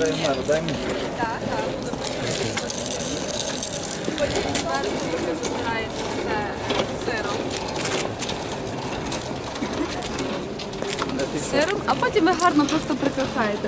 дай мені. Так, так. Потім зверху ви вибираєте це сиром. Сиром, а потім ви гарно просто прикрашаєте.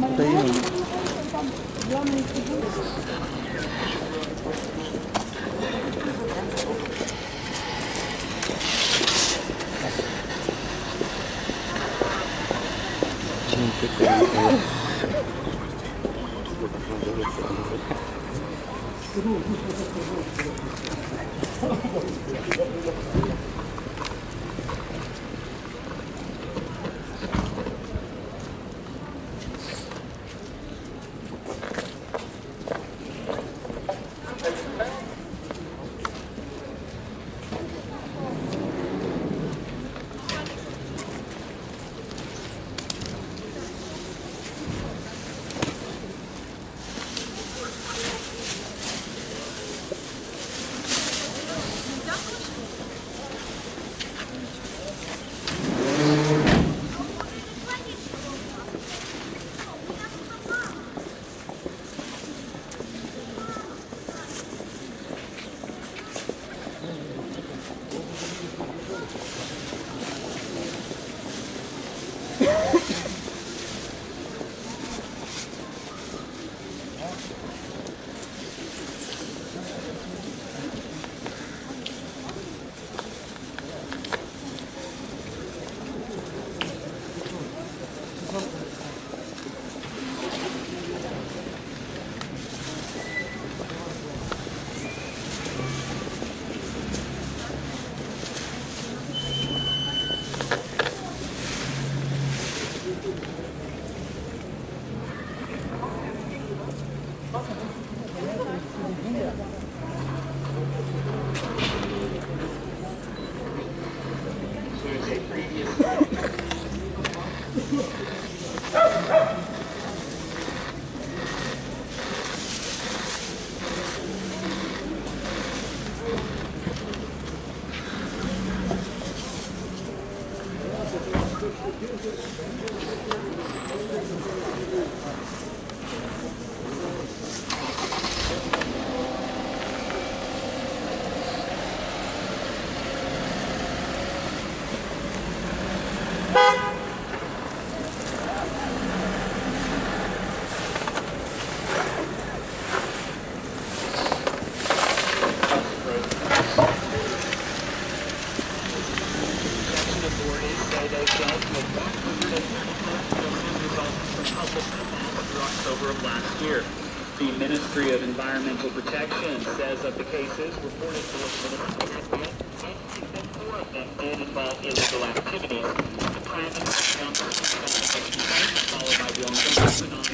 October of last year. The Ministry of Environmental Protection says of the cases reported to the ministry, 4 of them did involve illegal activities. The planning of the young person's investigation followed by the ongoing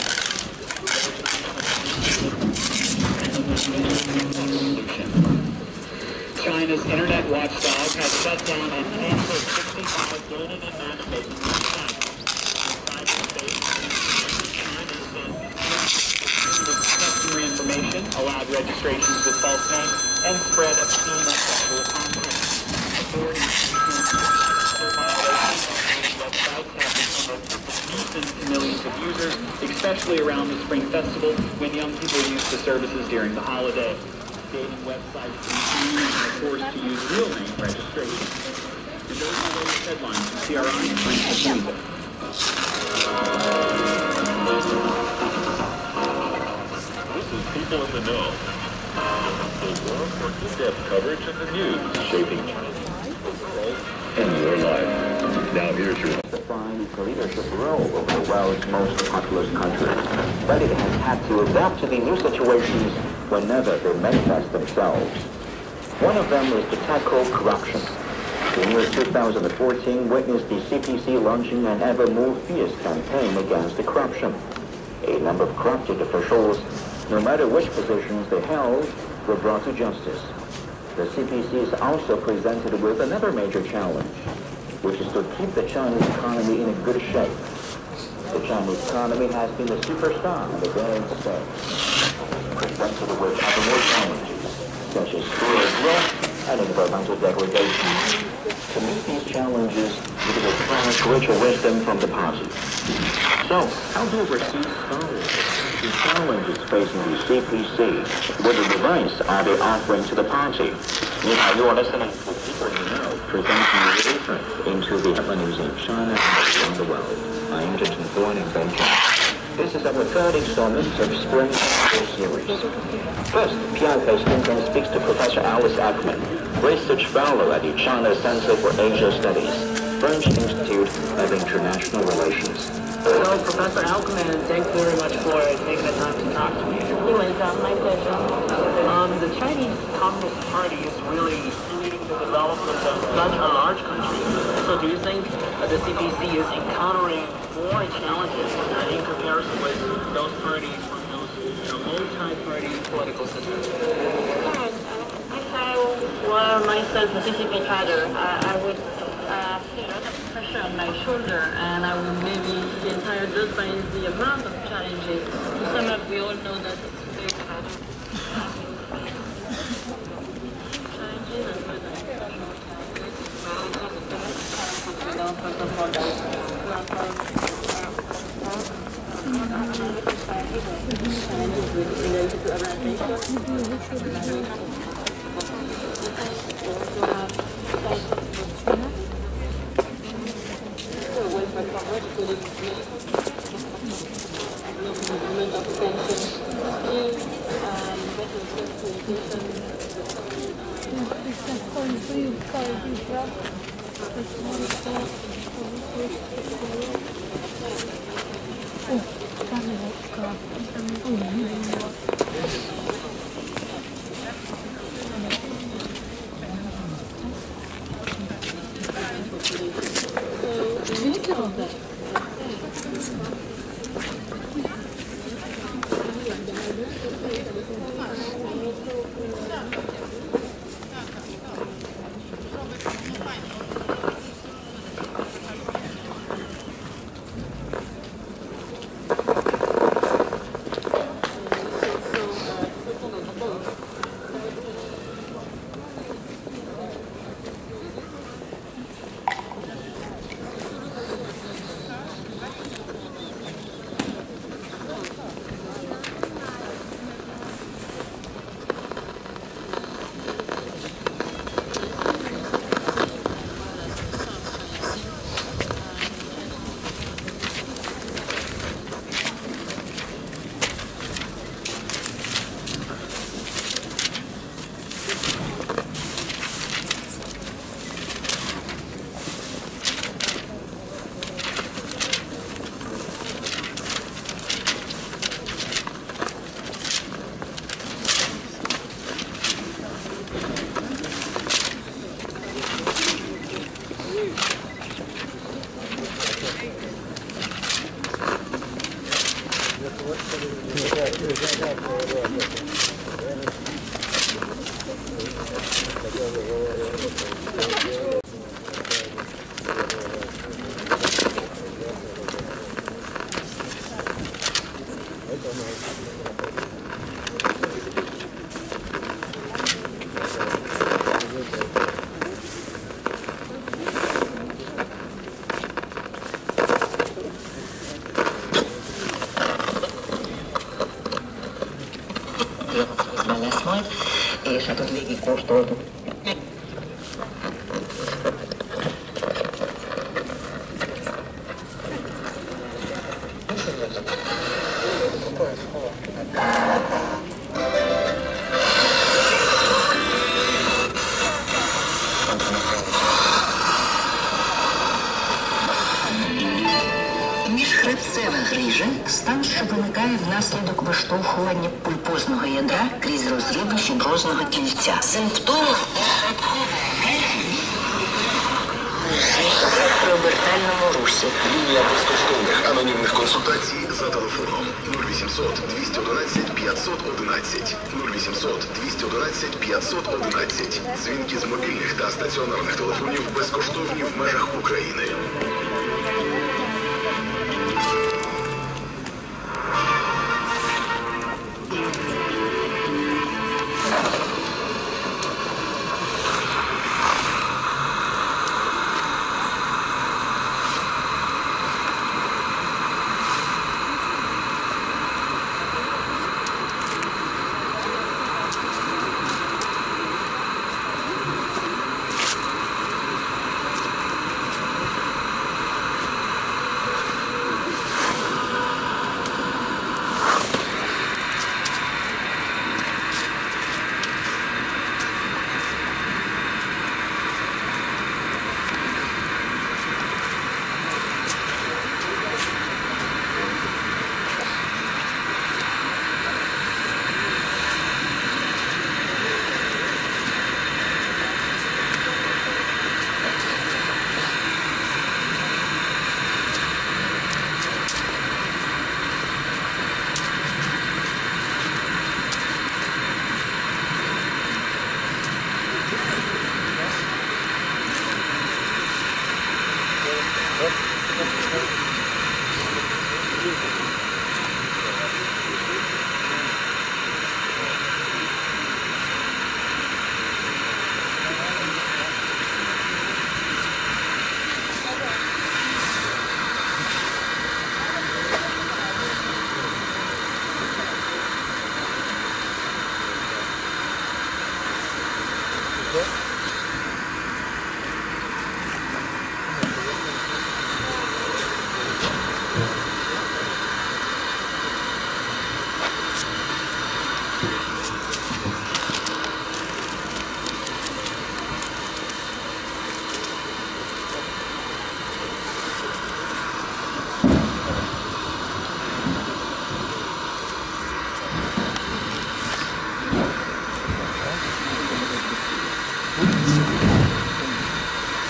China's internet watchdog has shut down and canceled 65 dating and matchmaking websites. Customer information, allowed registrations with false names, and spread obscene and sexual content. Authorities websites have become a nuisance to millions of users, especially around the Spring Festival when young people use the services during the holiday. Dating websites are forced to use real name registration. And those are the latest headlines from CRI and Spring People in the know. The more for in-depth coverage of the news shaping in your life. Now here's your define its leadership role over the world's most populous country. But it has had to adapt to the new situations whenever they manifest themselves. One of them is to tackle corruption. The year 2014 witnessed the CPC launching an ever more fierce campaign against the corruption. A number of corrupted officials, no matter which positions they held, were brought to justice. The CPC is also presented with another major challenge, which is to keep the Chinese economy in a good shape. The Chinese economy has been a superstar on the world stage, presented with other more challenges, such as rural growth and environmental degradation. To meet these challenges, it requires greater wisdom from the party. So, how do overseas scholars the challenges facing the CPC? What advice are they offering to the party? You are listening to People You Know, presenting your insights into the happenings in China and around the world. I am Justin Thorne in Beijing. This is our third installment of Spring Festival series. First, Pierre Hestington speaks to Professor Alice Ackman, Research Fellow at the China Center for Asia Studies, French Institute of International Relations. So, Professor Ackman, thanks very much for taking the time to talk to me. You're welcome, my pleasure. The Chinese Communist Party is really leading the development of such a large country. So do you think the CPC is encountering more challenges in comparison with those parties from those multi-party political systems? Yes, if I were myself a CCP cadre, I would feel a lot of pressure on my shoulder, and I would maybe be tired just by the amount of challenges. To sum up, we all know that it's very hard. Lesz majd, és hát ott végig kóstoltuk. Міжхребцева грижа – стан, що виникає внаслідок виштовхування пульпозного ядра крізь розриви фіброзного кільця. Симптоми при обертальному русі. Лінія безкоштовних анонімних консультацій за телефоном 0800 211 511 0800 211 511. Дзвінки з мобільних та стаціонарних телефонів безкоштовні в межах України.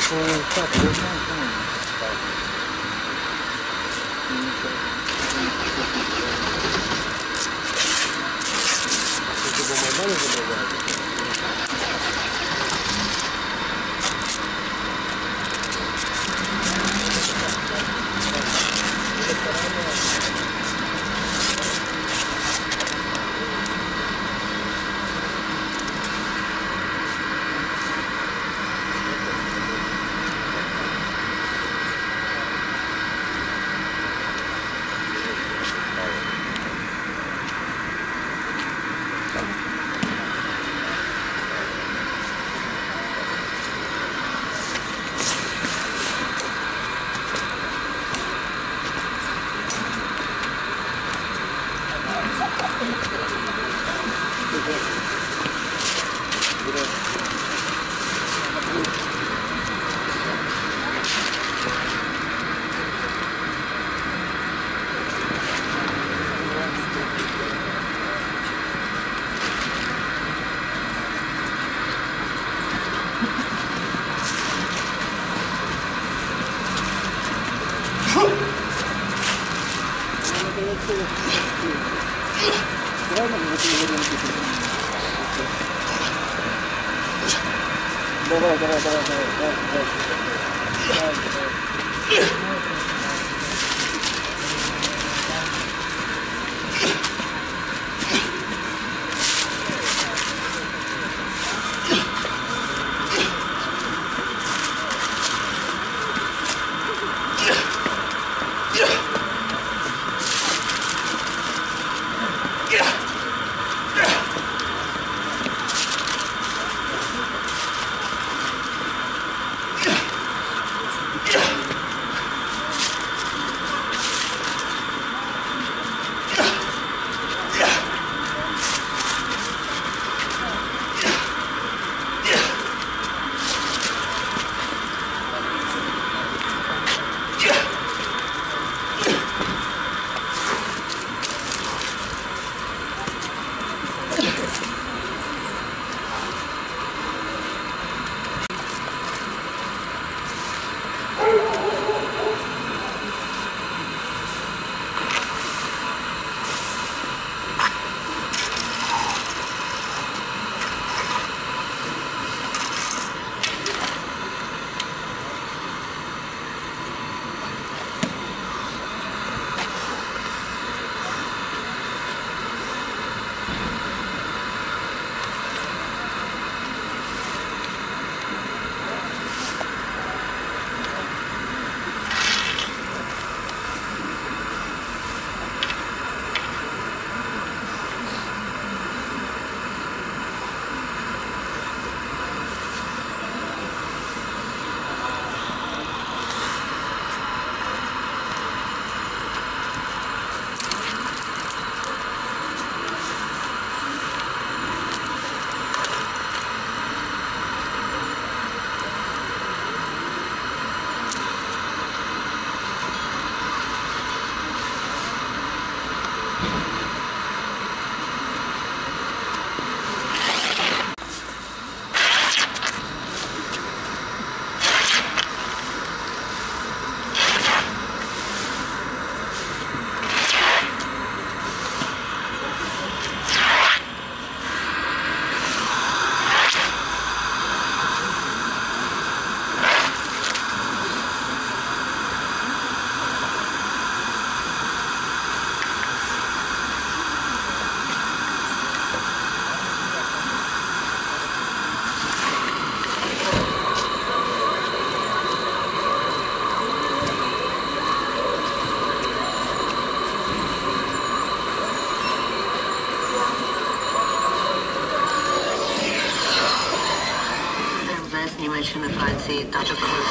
Німеччини, Франції та Чехословакії.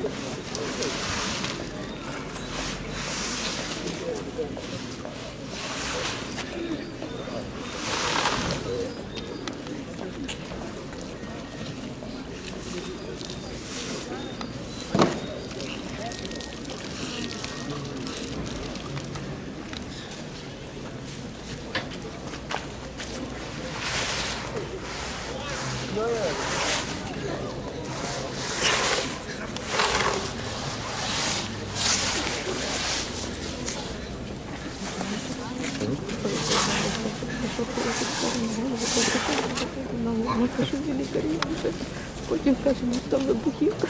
Потім кажемо, там вибухівка.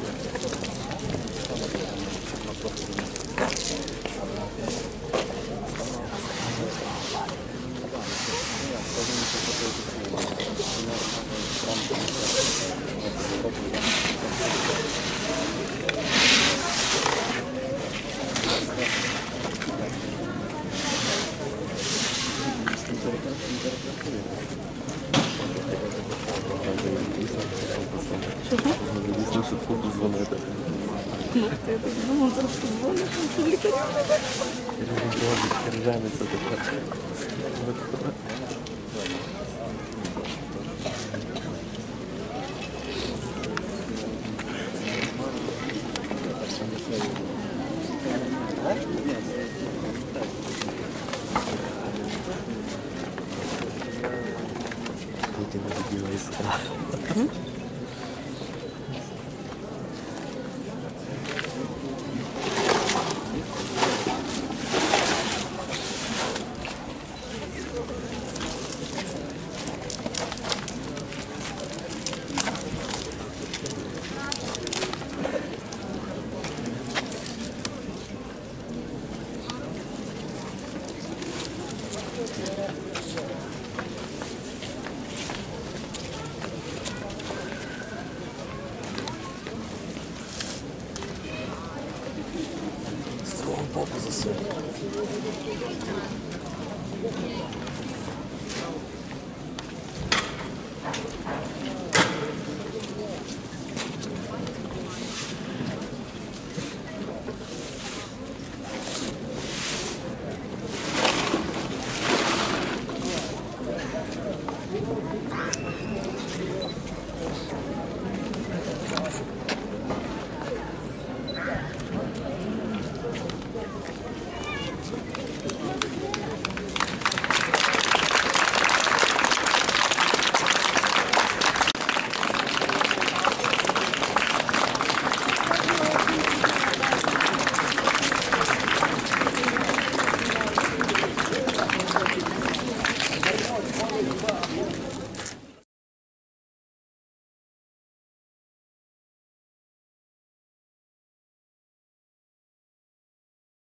Ну, я так думала, зараз позвониш, що лікарі. Ржавиться тепер. Путин победила искра. Свого попу засунь.